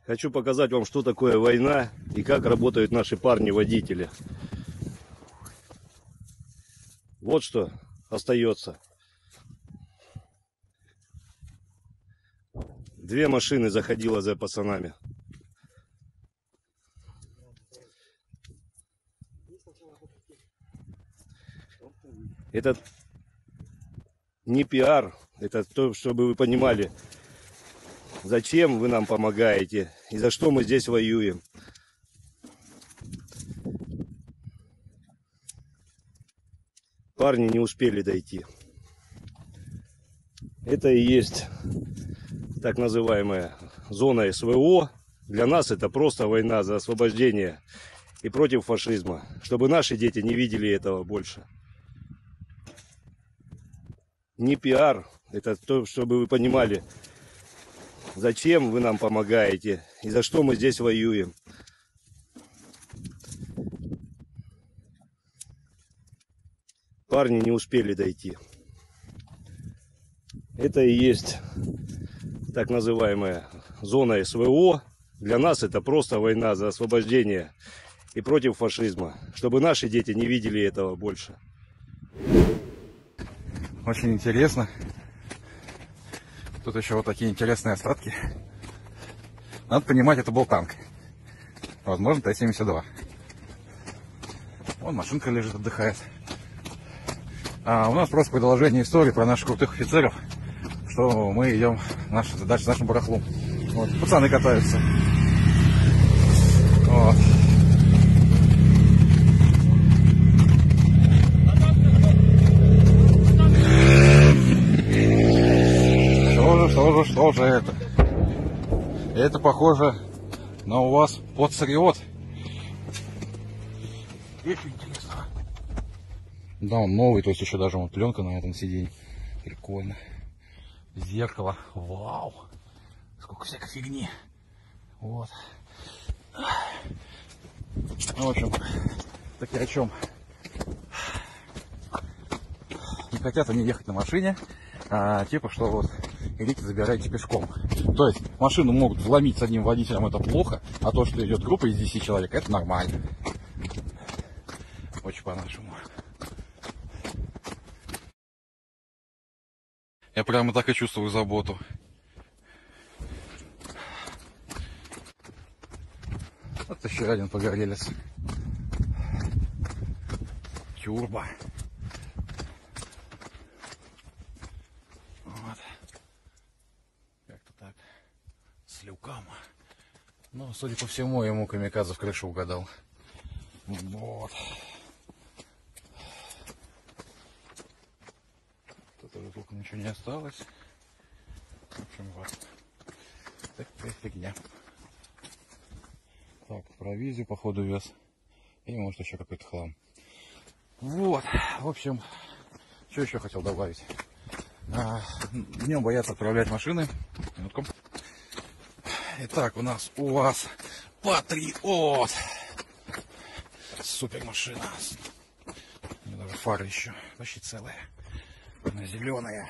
Хочу показать вам, что такое война и как работают наши парни-водители. Вот что остается. 2 машины заходило за пацанами. Это не пиар, это то, чтобы вы понимали, зачем вы нам помогаете и за что мы здесь воюем. Парни не успели дойти. Это и есть так называемая зона СВО. Для нас это просто война за освобождение и против фашизма, чтобы наши дети не видели этого больше. Не пиар, это то, чтобы вы понимали, зачем вы нам помогаете и за что мы здесь воюем. Парни не успели дойти. Это и есть так называемая зона СВО. Для нас это просто война за освобождение и против фашизма, чтобы наши дети не видели этого больше. Очень интересно. Тут еще вот такие интересные остатки. Надо понимать, это был танк. Возможно, Т-72. Вон машинка лежит, отдыхает. А у нас просто продолжение истории про наших крутых офицеров, что мы идем дальше с нашим барахлом. Вот, пацаны катаются. Вот. Что же это? Это похоже на у вас подсариот. Очень интересно. Да, он новый, то есть еще даже вот пленка на этом сиденье. Прикольно. Зеркало. Вау. Сколько всякой фигни. Вот. Ну, в общем, таки о чем. Не хотят они ехать на машине, типа, что вот идите, забирайте пешком. То есть машину могут вломить с одним водителем, это плохо, а то, что идет группа из 10 человек, это нормально. Очень по-нашему. Я прямо так и чувствую заботу. Вот еще один погорелец. Тюрба. Вот. Как-то так. С люком. Ну, судя по всему, ему камикадзе в крышу угадал. Вот. Тут уже толком ничего не осталось. В общем, вот. Такая фигня. Так, провизию, походу, вез. И может еще какой-то хлам. Вот. В общем, что еще хотел добавить. Днем боятся отправлять машины. Минутку. Итак, у нас УАЗ Патриот. Супер машина. У меня даже фары еще почти целые. Она зеленая.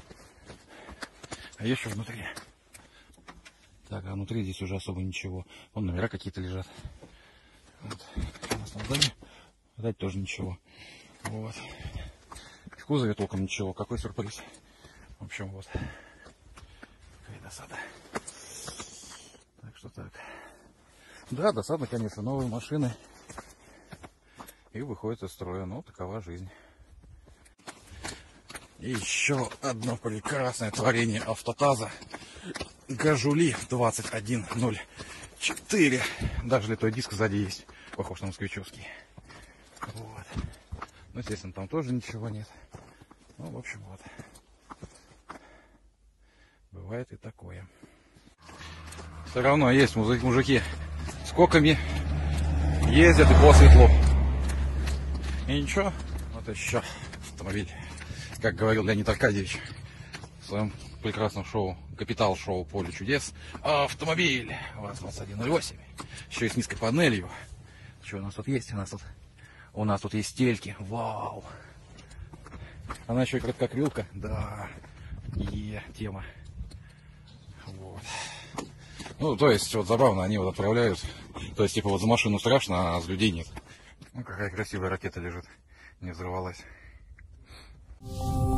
А еще внутри. Так, а внутри здесь уже особо ничего. Вон номера какие-то лежат. Вот. У нас на доме. Дать тоже ничего. Вот. В кузове толком ничего. Какой сюрприз. В общем, вот. Какая досада. Так что так. Да, досадно, конечно, новые машины. И выходят из строя. Но такова жизнь. И еще одно прекрасное творение автотаза. Гажули 2104. Даже литой диск сзади есть. Похож на москвичевский. Вот. Ну, естественно, там тоже ничего нет. Ну, в общем, вот. Бывает и такое. Все равно есть мужики с коками. Ездят и по светлу. И ничего. Вот еще автомобиль. Как говорил Леонид Аркадьевич в своем прекрасном шоу, капитал-шоу «Поле чудес». Автомобиль ВАЗ-2108. Еще и с низкой панелью. Что у нас тут есть? У нас тут есть стельки. Вау! Она еще и краткокрылка. Да. Тема. Вот. Ну, то есть, вот забавно, они вот отправляют. То есть, типа, вот за машину страшно, а за людей нет. Ну, какая красивая ракета лежит. Не взорвалась.